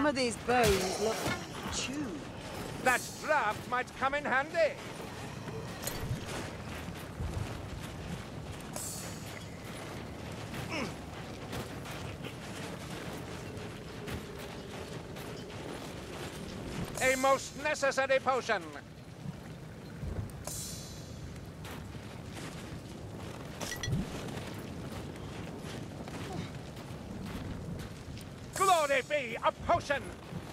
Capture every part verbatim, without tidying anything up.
Some of these bones look chewed. That draft might come in handy. A most necessary potion. Glory be, a potion!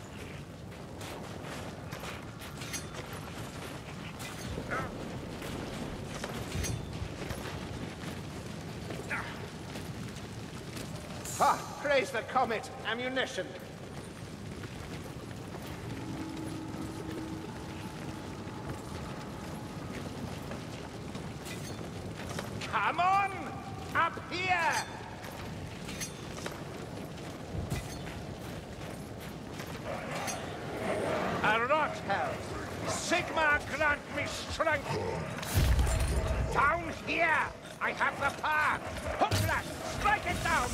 Ah, praise the comet! Ammunition! Come on! Up here! A rot hell! Sigma grant me strength! Down here! I have the path! Hook that! Strike it down!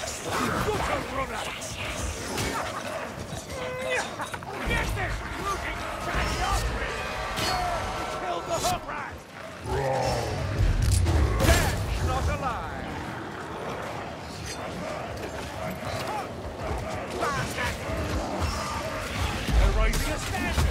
Get this looting fatty off me! Kill the hook rat! Dead, not alive! They're raising a standard!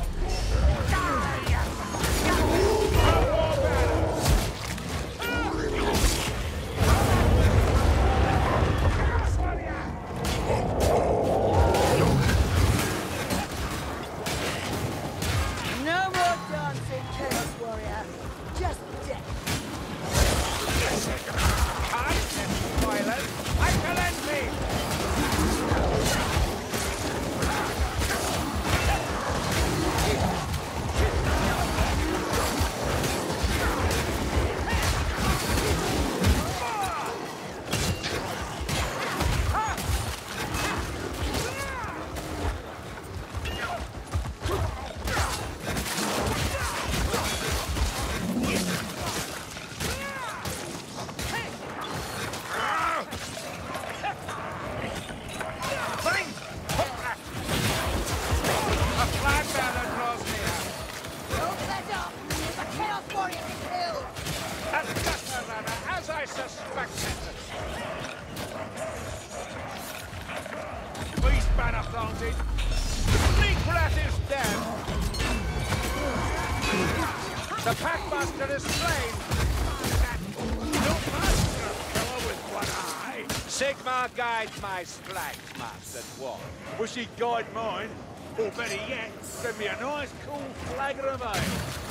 The Packmaster is slain! No master killer with one eye! Sigma guides my strikes, Master Dwarf. Wish he'd guide mine, or better yet, send me a nice cool flagger of ale.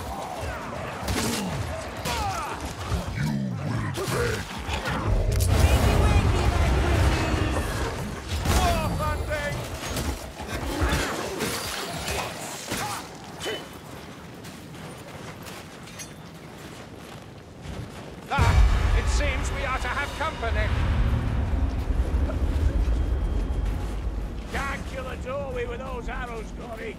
You will beg! War hunting! Ah, it seems we are to have company. Can't kill a doorway with those arrows, Glory.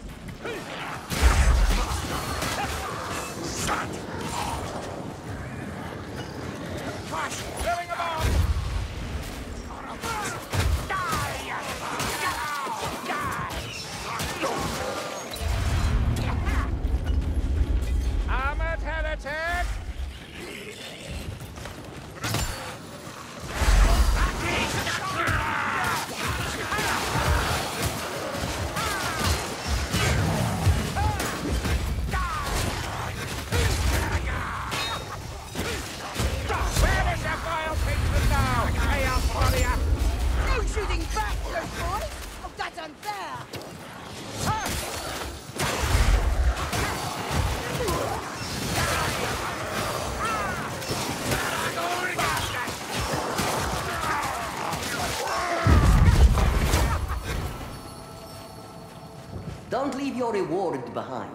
Filling a bomb! Armored heretic! Shooting back, those boys! Oh, that's unfair! Don't leave your reward behind.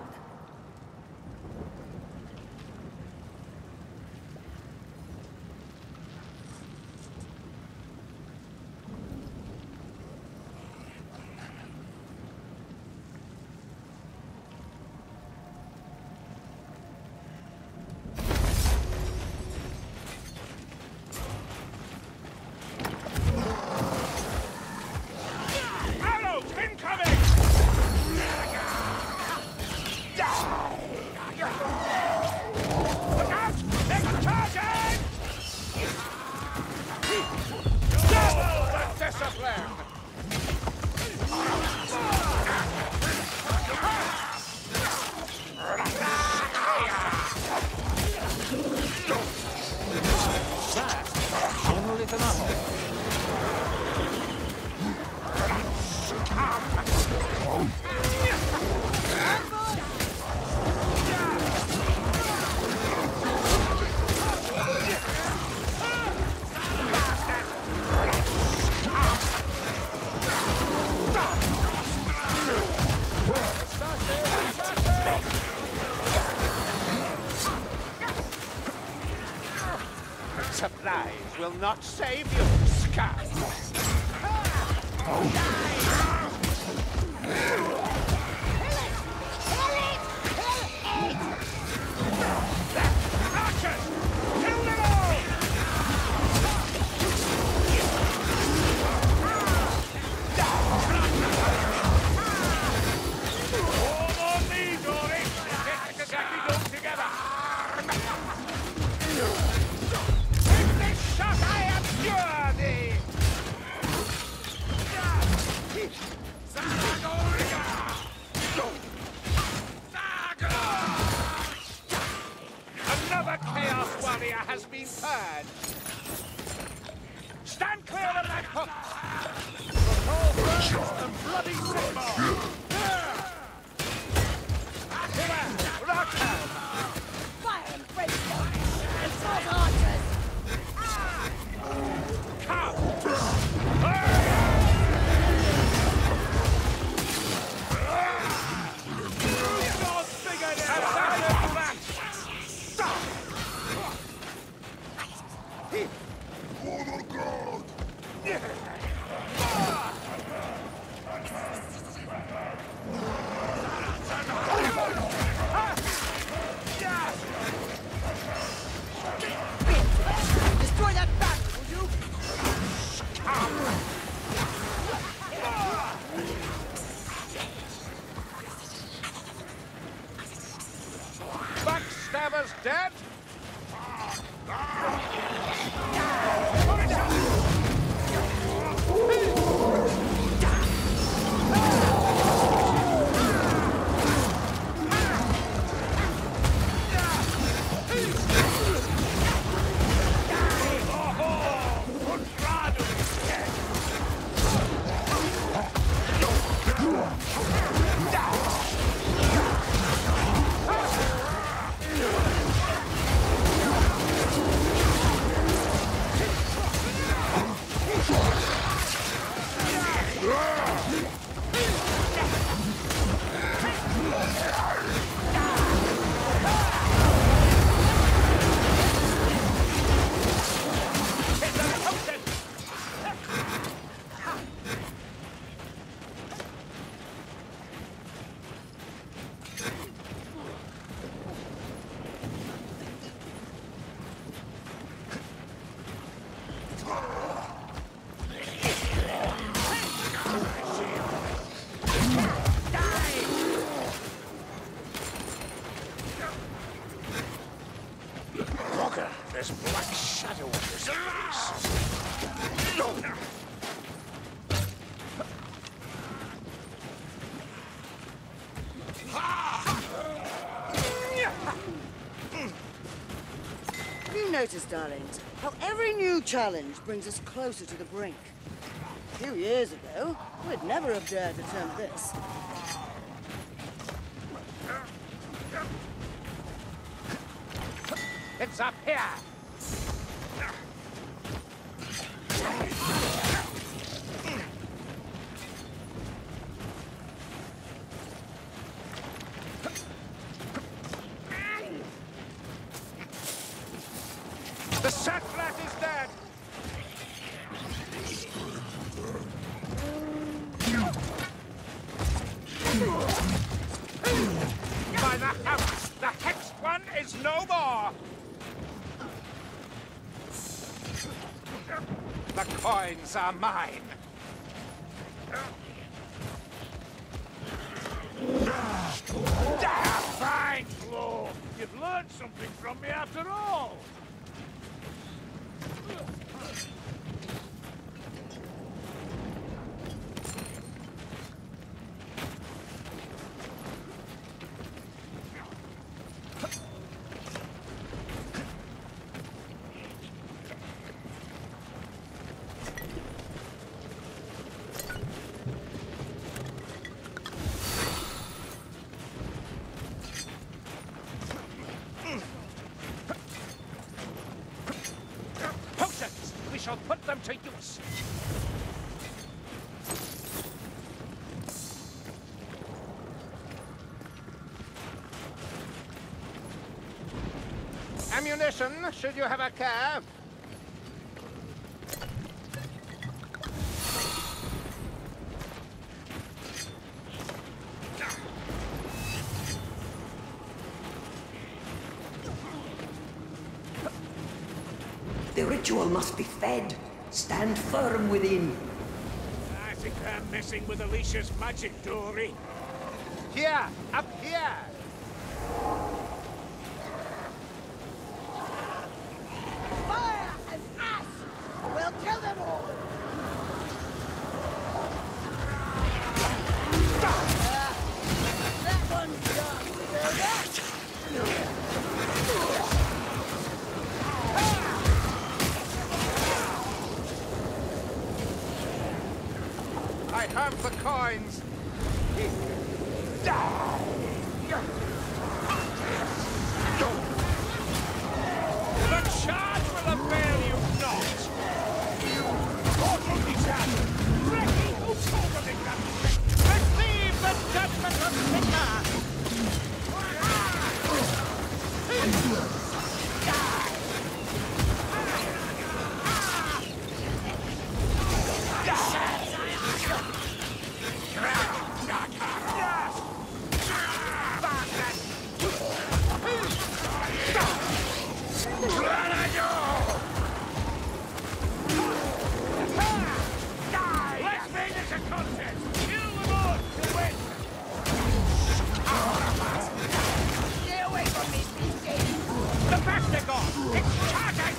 Arrows! will not save you, scum! Archers! Kill them all! All on me, Dory! Get exactly done together! Take this shot, I abjure thee! Another Chaos Warrior has been purged! Stand clear of that hook! The whole burns and bloody Sigmar! Here, Rockhelm! Fire and brimstone! And sword archers! Destroy that battery, will you? Backstabber's dead? There's black shadow on this face. No! Have you noticed, darlings, how every new challenge brings us closer to the brink? A few years ago, we'd never have dared to attempt this. It's up here! The Satrat is dead! By the house, the hexed one is no more! The coins are mine! Fine, Claw! You've learned something from me after all! Potions! We shall put them to use! Ammunition, should you have a care? The ritual must be fed. Stand firm within. I think they're messing with Alicia's magic, Dory. Here, up here. Fire and ash! We'll kill them all! Ah, that one's done. I have the coins. The charge will avail you not! What will be done? Ricky, who told them it got receive the judgment of Sigma! Let's make this a contest! Kill them all to win! Stay away from me, beastie! The Bastagon! It's charging!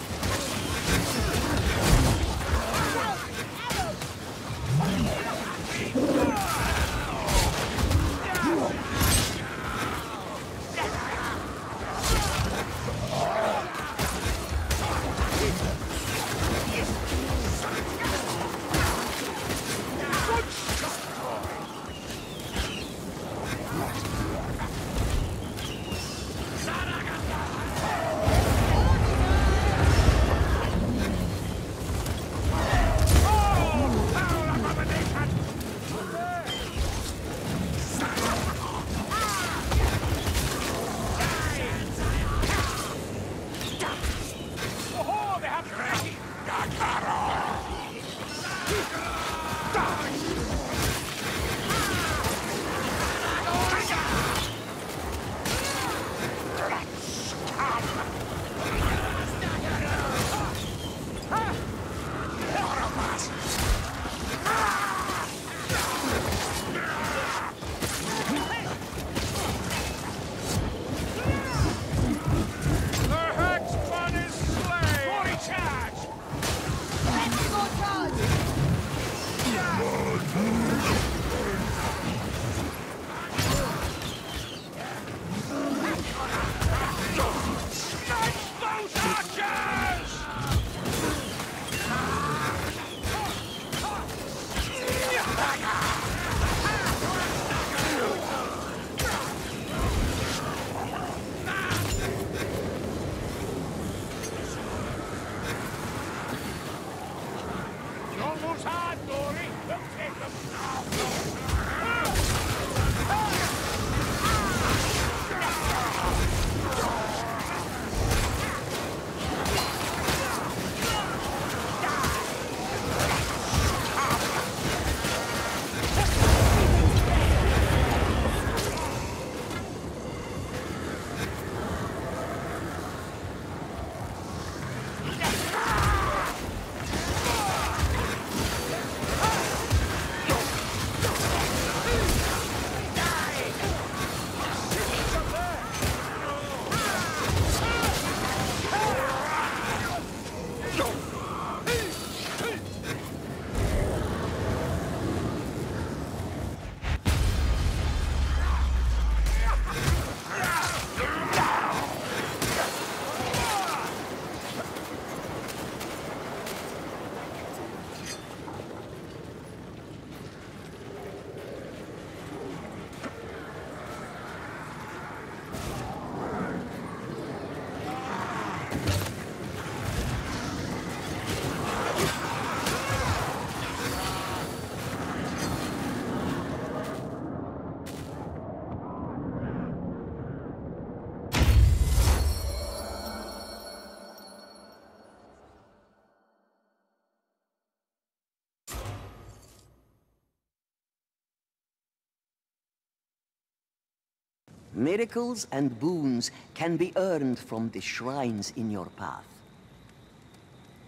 Miracles and boons can be earned from the shrines in your path.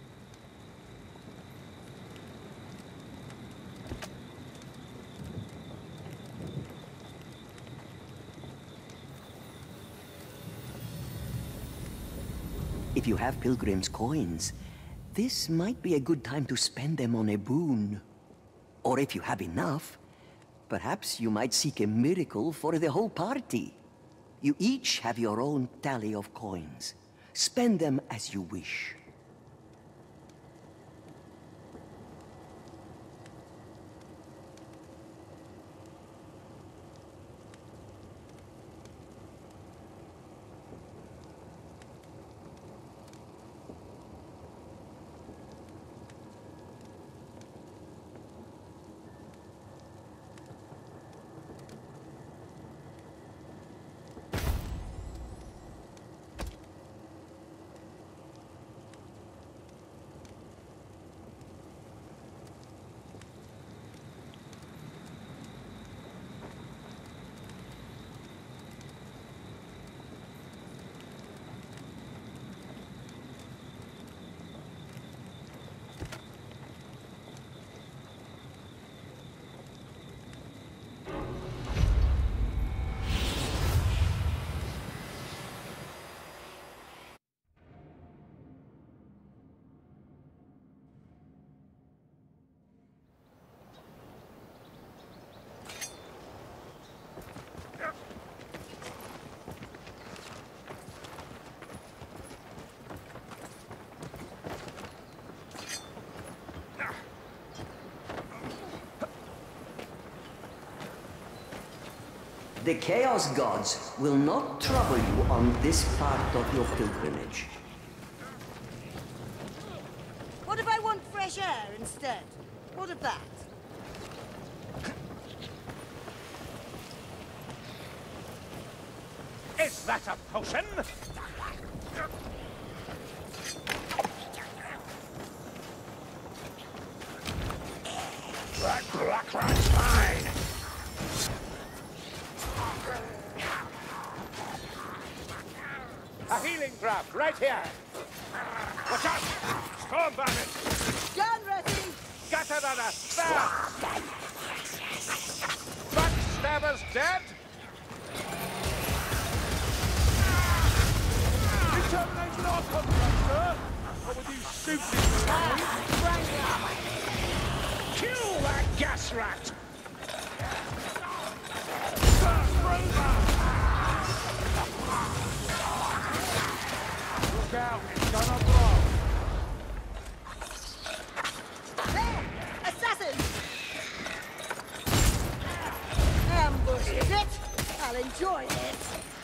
if you have Pilgrim's coins, this might be a good time to spend them on a boon. Or if you have enough, perhaps you might seek a miracle for the whole party. You each have your own tally of coins. Spend them as you wish. The Chaos Gods will not trouble you on this part of your pilgrimage. What if I want fresh air instead? What of that? Is that a potion? That black rat's mine! A healing craft right here! Watch out! Storm bandit! Gun ready! Gatarada! There! Backstabber's dead! Determination our contract, sir! What would you suit this time? Kill that gas rat! Look out, it's gonna blow! There! Assassin! Ambush, is it? I'll enjoy it.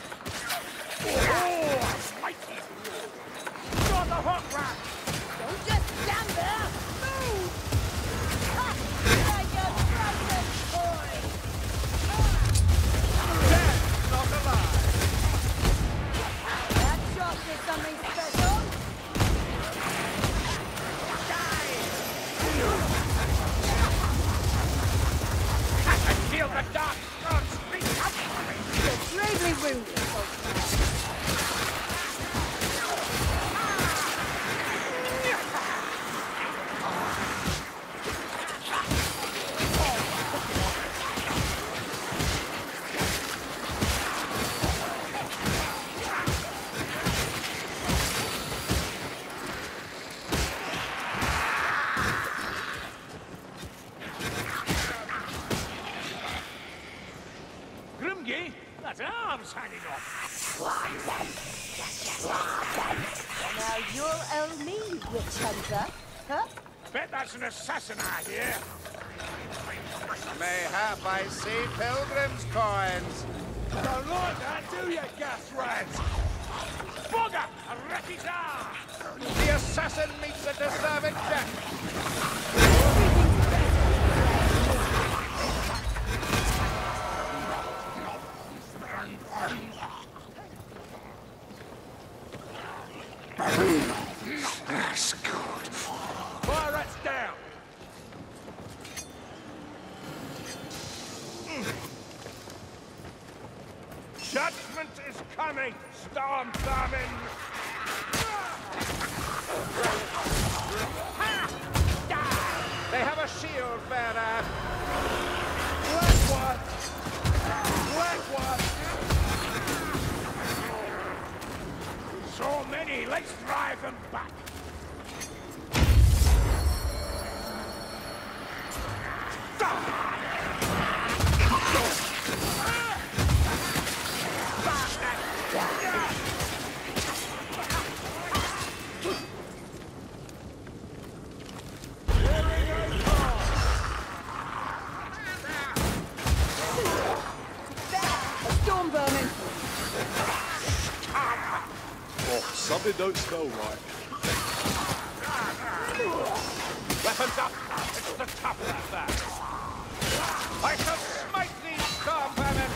Oh, I like it! You're the hook rat! Don't just stand there! Move! Ha! Like a frightened boy! Dead, not alive! That shot did something special! I feel the dark gods reach out for me! You're bravely wounded, folks. Grimgi, that arm's hanging off! Now you'll owe me, witch hunter. Huh? Bet that's an assassin I hear! Mayhap I see pilgrim's coins. Don't like that, do you, gas rat? Bugger! A ratty's arm! The assassin meets a deserving death. That's good. Fire rats down! Judgment is coming, Storm Vermin! They have a shield bearer. Black one. Black one. So many, let's drive Something don't smell right. Weapons up! It's the tough lad back. I shall smite these storm vermin!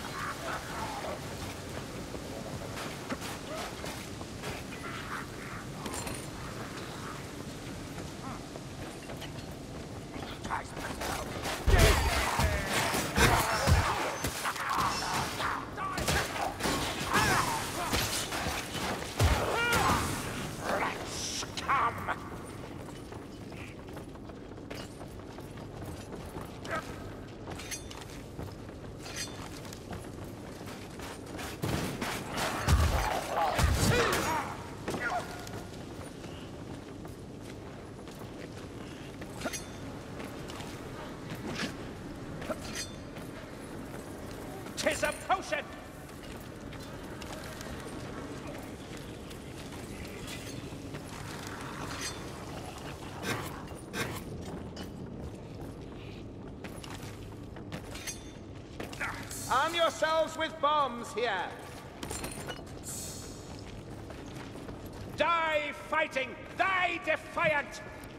Tis a potion! Arm yourselves with bombs here! Die fighting! Die defiant!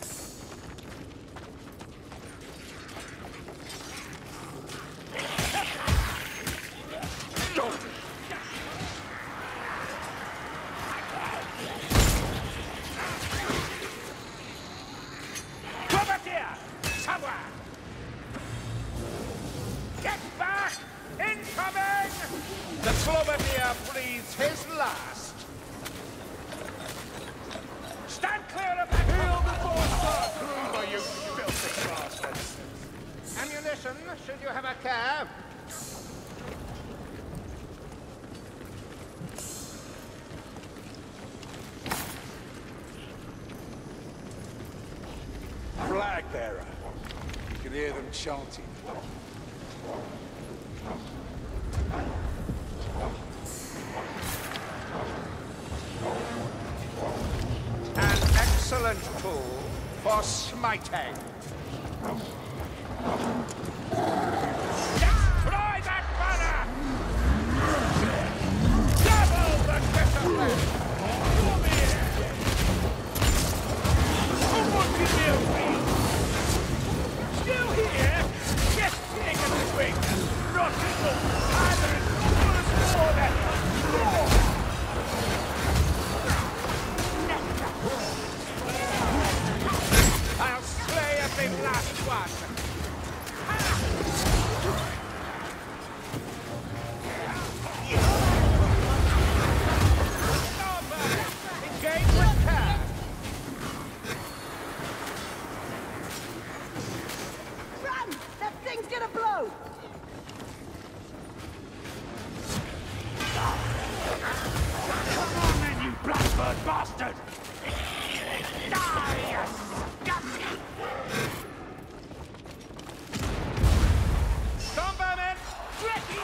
The Cloverdeer breathes his last. Stand clear of that hill before Star Gruber, you filthy bastards. Ammunition, should you have a care. Flag bearer. You can hear them chanting. An excellent tool for smiting. Destroy that banner! Double the discipline! Come here! Who would be near me? Still here? Just take a swing! Not people! Either it's worse more than more! I'll slay every last one! Engage with care! Run! That thing's gonna blow! Come on then, you blackbird bastard! Die, you scum! Storm vermin! Ready!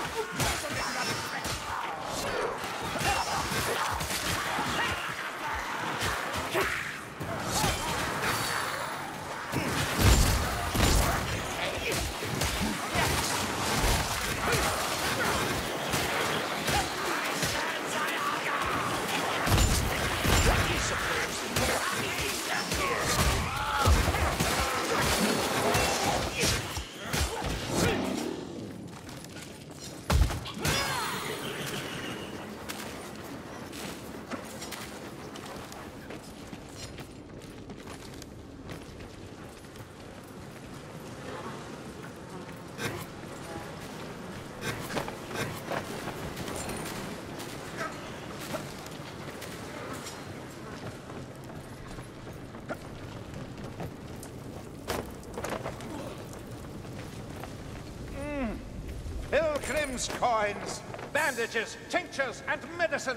Pilgrim's coins, bandages, tinctures, and medicine.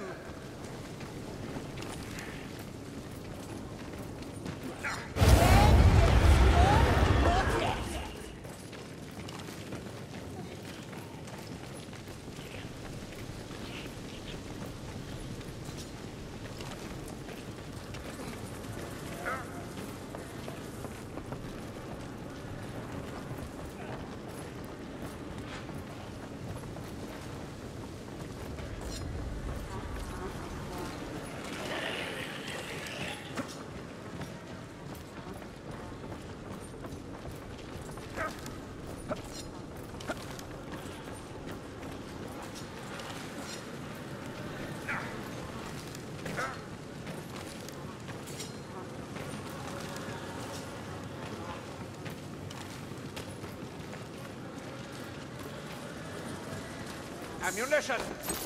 Ammunition!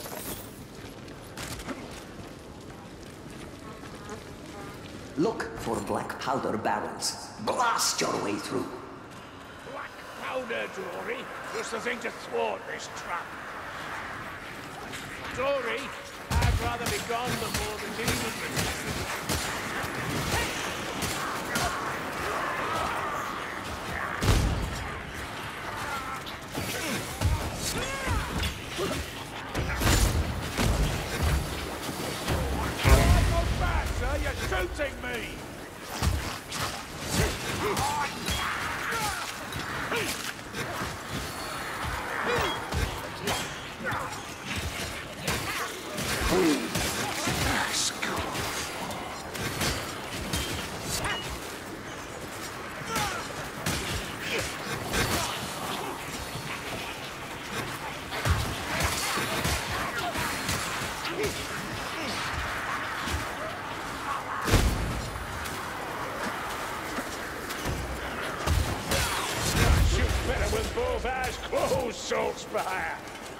Look for black powder barrels. Blast your way through. Black powder, Dory. Just the thing to thwart this trap. Dory, I'd rather be gone before the demon. You're shooting me! Close, Saltzpyre!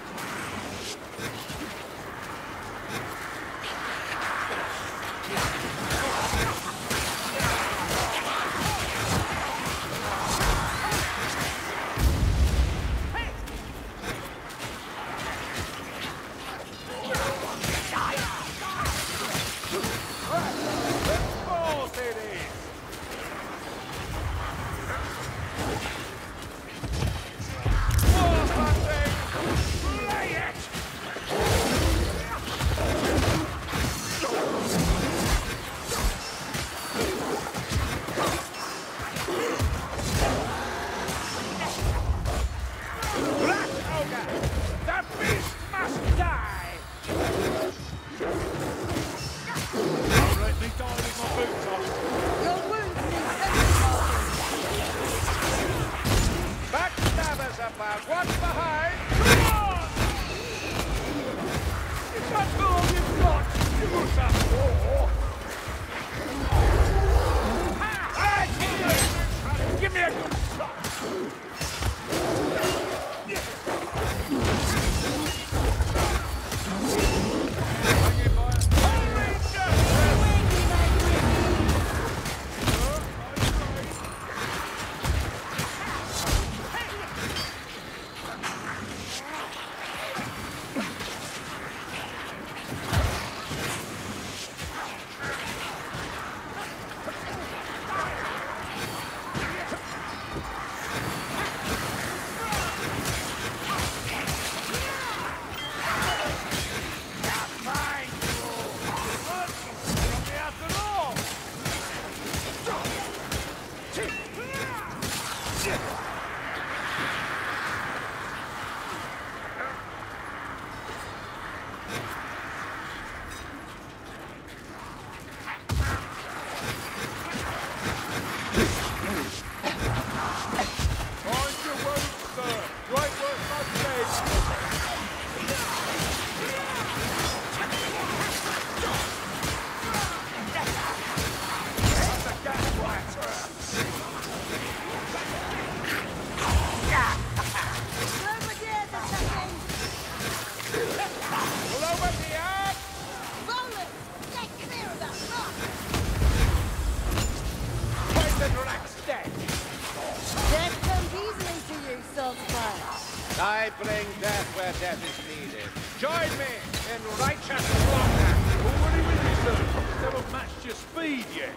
I bring death where death is needed. Join me in righteous slaughter. Already with you, sir. Never matched your speed yet.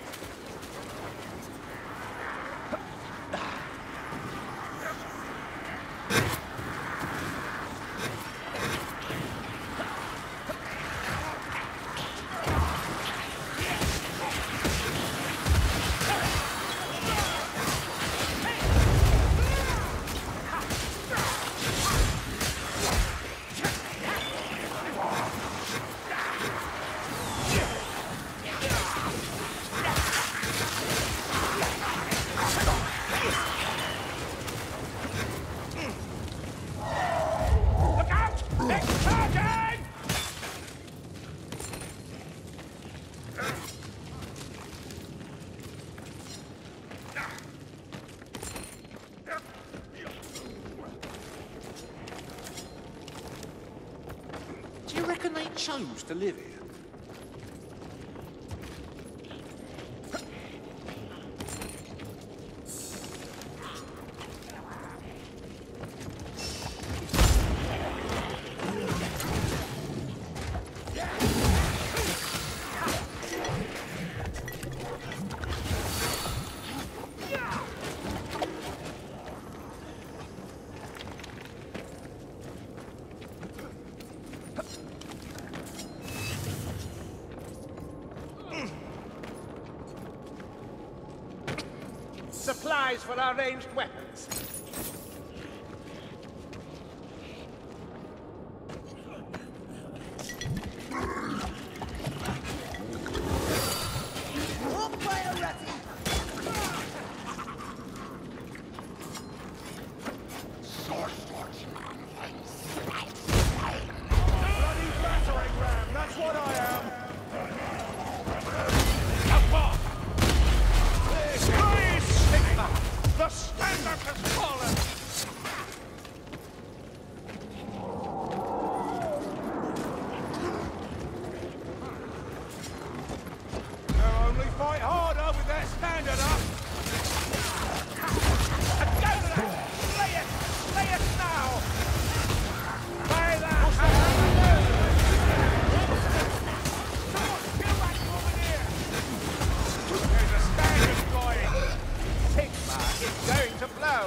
chose to live here. Supplies for our ranged weapons. Oh, fire, Ratty! Bloody battering ram, that's what I am! The standard has fallen! They'll only fight harder with that standard up! Go to that! Slay it! Slay it now! By the hand! Someone kill that woman here! There's a standard going! Sigma is going to blow!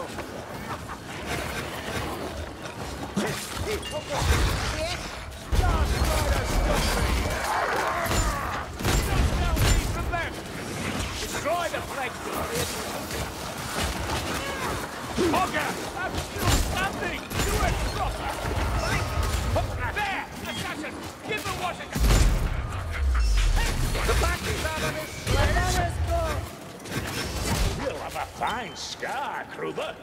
Destroy the flag, Hogger! I'm still standing! Do it, Crosser! There! Assassin! Give the Washington! The batteries out of this slave! You'll have a fine scar, Kruber.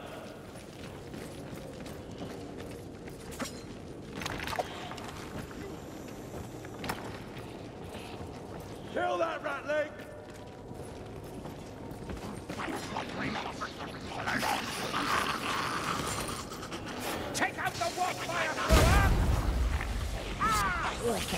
Kill that ratling! Take out the warfire thrower! Ah!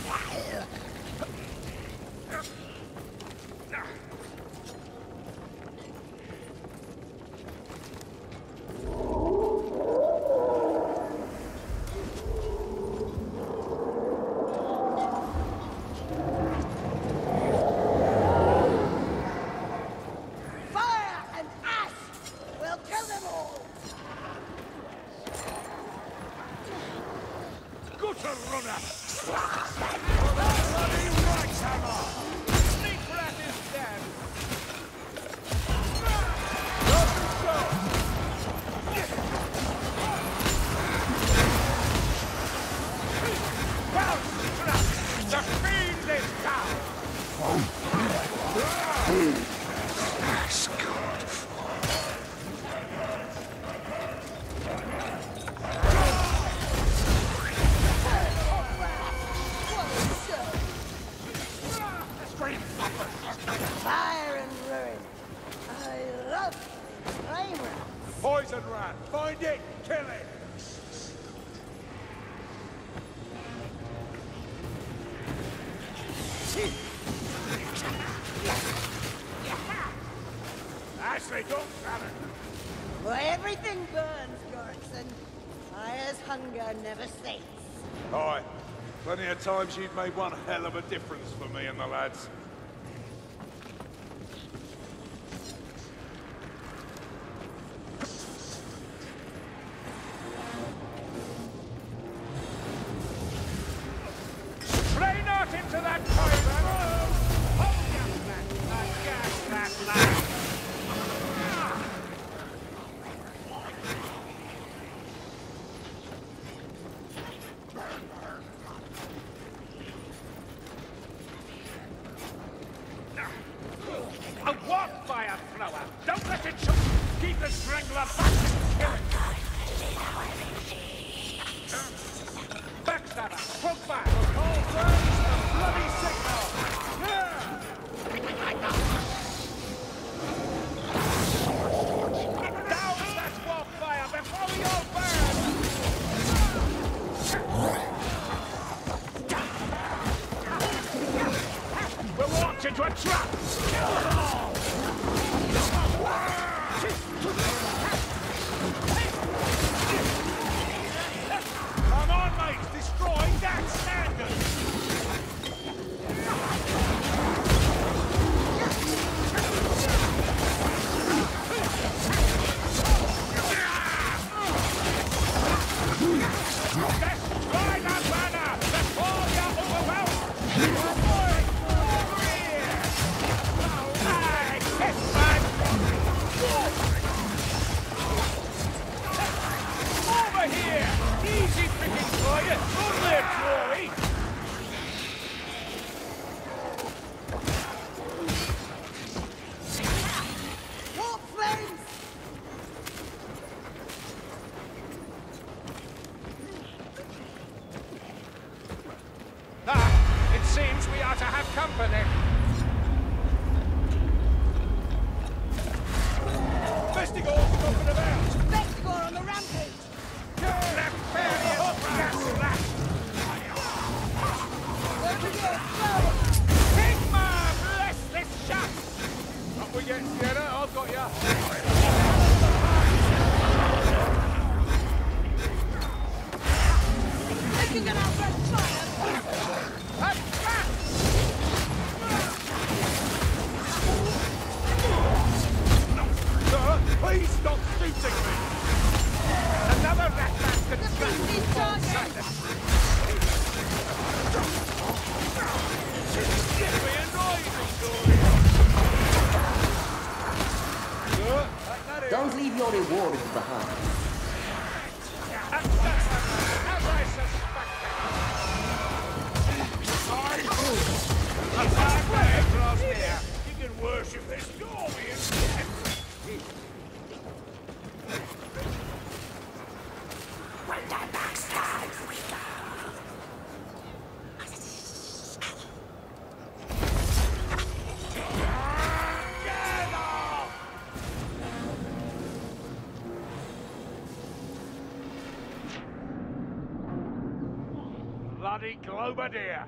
Fire and ash! We'll kill them all! Gutter runner! Bloody right hammer! Sneak rat is dead! Bounce, rat! The fiend is down! Fire and ruin. I love flame rats. Poison rat! Find it! Kill it! Ashley, don't salad! Why, everything burns, Gorkson. Fire's hunger never sates. Aye. Plenty of times you've made one hell of a difference for me and the lads. Play not into that poison! Hold your back, I gas that lad! into a trap! Come on, mate! Destroy that standard! Destroy that banner before you're overwhelmed! Over here! I kiss my over here! Easy pickings for you! Only a glory! Warp flames! Ah, it seems we are to have company. Vestigor's moving about. Vestigor on the rampage! Nefarious gas rat! Sigma, bless this shot! Up we get, Sienna. I've got ya. Taking an outright triumph! Sir, please stop shooting me! Another rat man can The beast is charging! Get me a noisy story! Sir, like that is... Don't leave your rewards behind. As I suspected! Attack the across here! You can worship this Gorby instead! When the backstab we go! Get off! Bloody Globadier!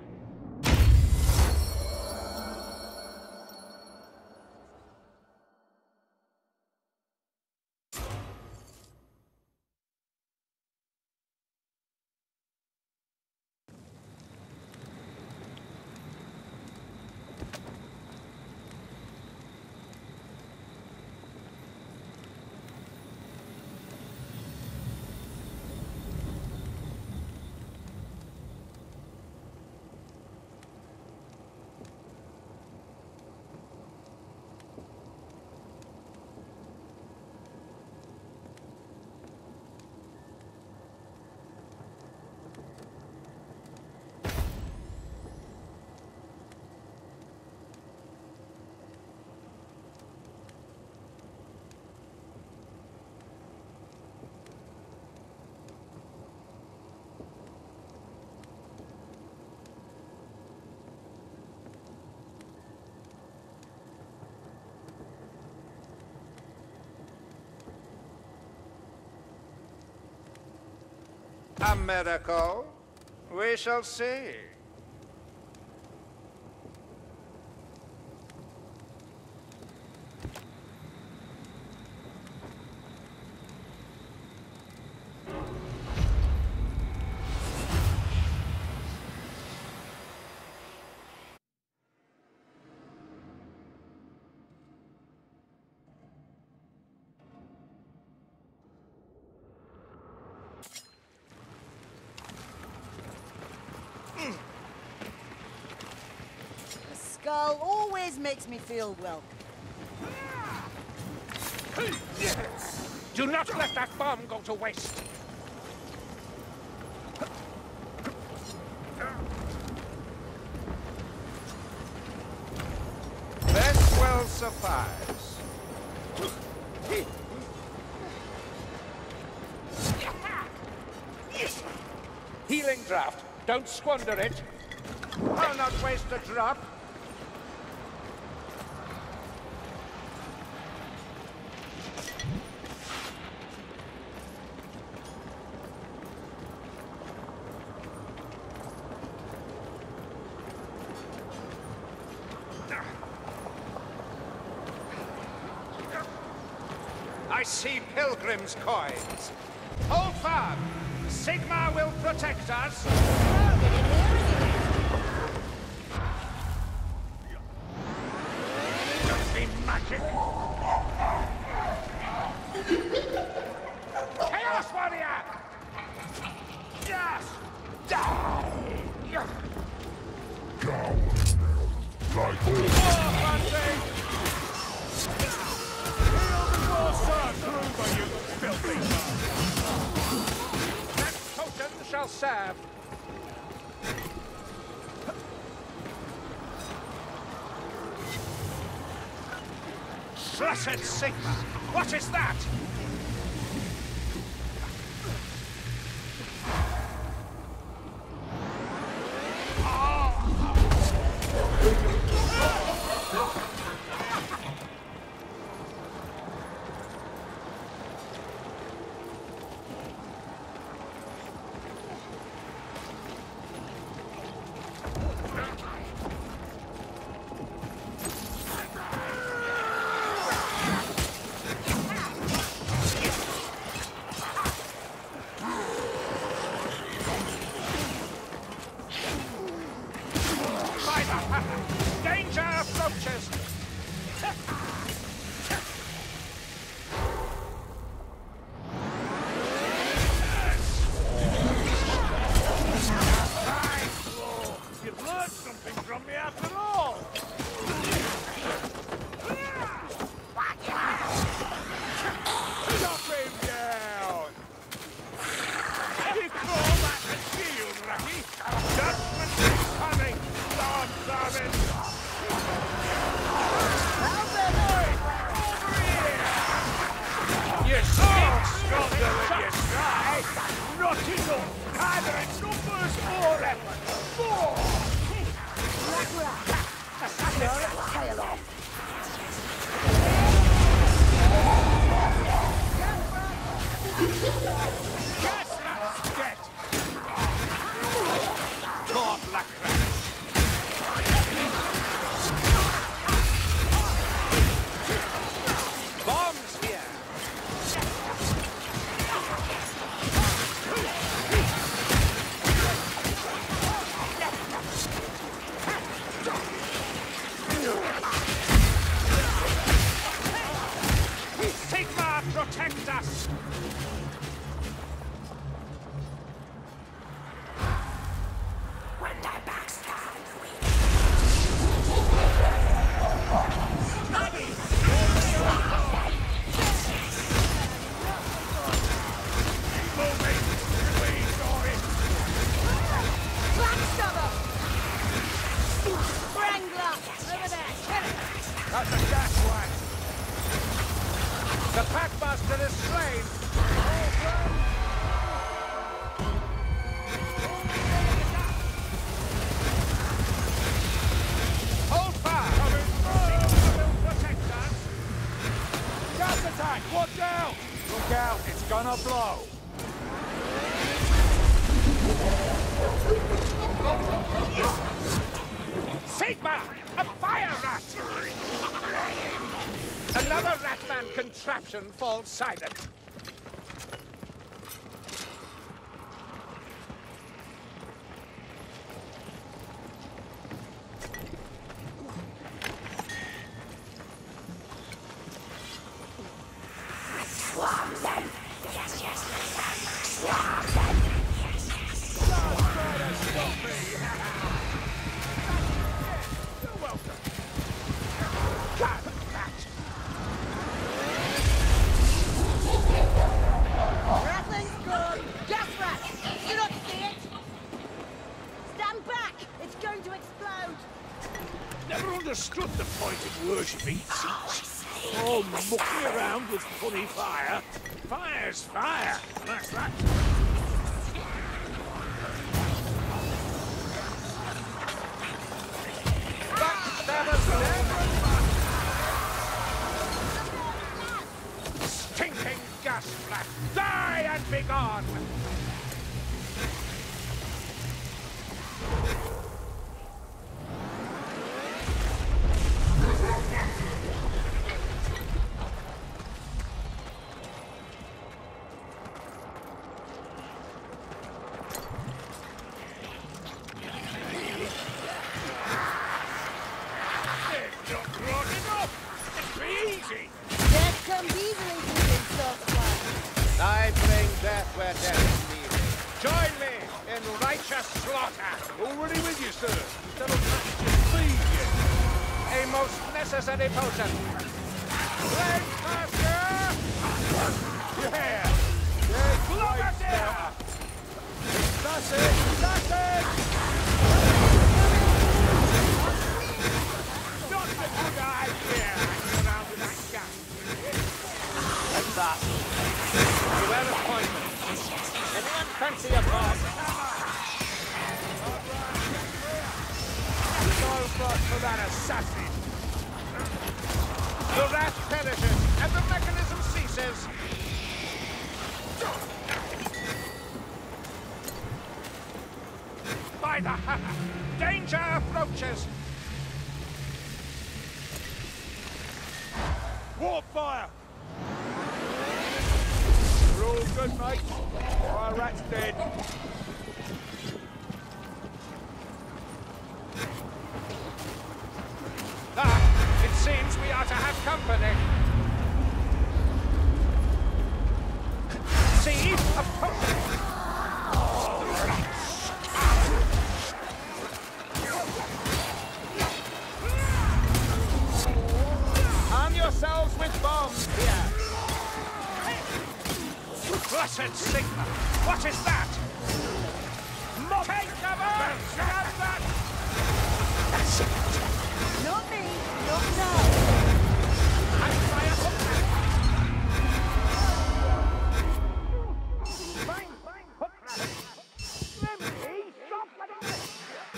A miracle? We shall see. A skull always makes me feel welcome. Do not let that bomb go to waste. This will suffice. Healing draft. Don't squander it. I'll not waste a drop. see pilgrims' coins. Hold firm. Sigmar will protect us. Don't be magic. Chaos Warrior! Yes! Die! Like all. More hunting! Feel the war sword through by you, filthy dog! That token shall serve. Blessed Sigmar! What is that? Danger approaches! You've learned something from me after all. Knock him down! You call that a shield, Raggy? Judgment is coming, Lord Zarvin! You stink stronger than you try! Not enough! Either in numbers or effort! More! Tail off. Yes, that's dead! Poor Black Rat! Bombs here! Sigmar, protect us! That's a gas one! The Packmaster is slain! Hold fire! Sigmar will protect us! Gas attack! Watch out! Look out, it's gonna blow! Sigmar! A fire rat! Another Ratman contraption falls silent. Swarm them! Yes, yes, swarm them! Yes, yes. You're welcome. God, that! Ratling's gone. Gas rat. You not see it? Stand back. It's going to explode. Never understood the point of worshipping seats. All mucking around with funny fire. Fire's fire. That's that. Backstabbers never stinking gas rat! Die and be gone! and righteous slaughter. Already with you, sir. That'll touch your feet yet. A most necessary potion. Blade Master! Yeah. Yeah, Globadier! That's it. That's it. Not a good idea hanging around with that gun. What's that? Beware of poison. Anyone fancy a bomb? No fuss for that assassin. The rat perishes and the mechanism ceases. By the hammer, danger approaches. Warp fire. We're all good, mate. Our rat's dead. Ah, it seems we are to have company. See? A potion! Arm yourselves with bombs here. Blessed Sigma! What is that? Take cover! Grab that! That's it. Not me, not now. And fire hook that! Fine, fine, hook that! Lemmy, stop letting this!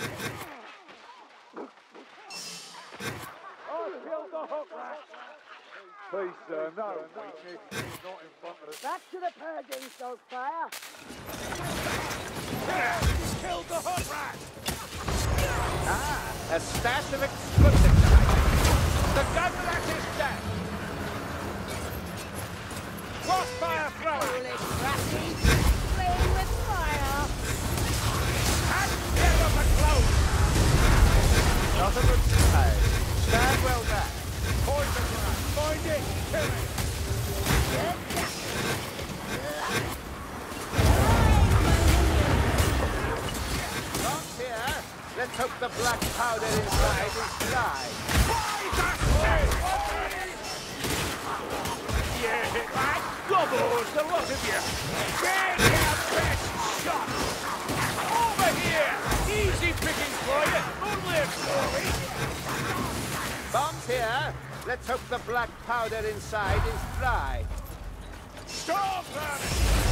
I'll kill the hook rat. Please, sir, no weakness. Not in front of us. Back to the purging, Saltfire. Kill the hook rat. Ah, a stash of explosives. The gun rat is dead. Crossfire thrower. Foolish ratty. Playing with fire. And get on the clothes. Not a good side. Stand well back. Poison rat. Find it. Kill it. Not here. Let's hope the black powder inside is dry. Yeah, right. Gobbles, the lot of you. Get your best shot. Over here. Easy pickings for you. Don't live slowly. Bombs here. Let's hope the black powder inside is dry. Stop that!